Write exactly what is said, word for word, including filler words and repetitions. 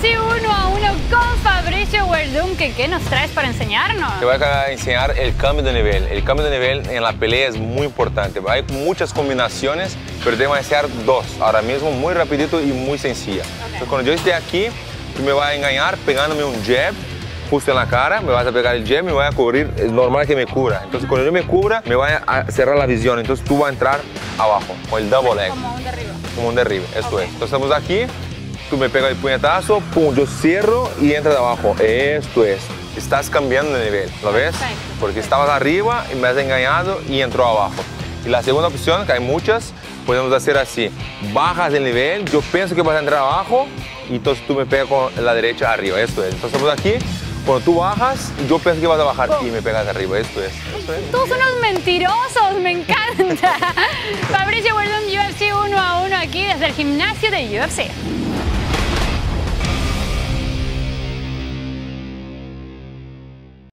C uno a uno con Fabricio Werdum. ¿Qué, ¿Qué nos traes para enseñarnos? Te voy a enseñar el cambio de nivel. El cambio de nivel en la pelea es muy importante. Hay muchas combinaciones, pero te voy a enseñar dos ahora mismo, muy rapidito y muy sencilla. Okay. Entonces, cuando yo esté aquí, tú me vas a engañar pegándome un jab justo en la cara, me vas a pegar el jab y me voy a cubrir, es normal que me cubra. Entonces cuando yo me cubra, me voy a cerrar la visión, entonces tú vas a entrar abajo, con el double leg. Como un derribo. Como un derribo, esto Okay. es. Entonces estamos aquí, tú me pegas el puñetazo, pum, yo cierro y entra de abajo, esto es. Estás cambiando de nivel, ¿lo ves? Perfecto. Porque estabas arriba y me has engañado y entró abajo. Y la segunda opción, que hay muchas, podemos hacer así. Bajas el nivel, yo pienso que vas a entrar abajo y entonces tú me pegas con la derecha arriba, esto es. Entonces estamos aquí. Cuando tú bajas, yo pienso que vas a bajar y me pegas arriba. Esto es. Esto es. Todos unos mentirosos, me encanta. Fabricio Werdum, U F C uno a uno aquí desde el gimnasio de U F C.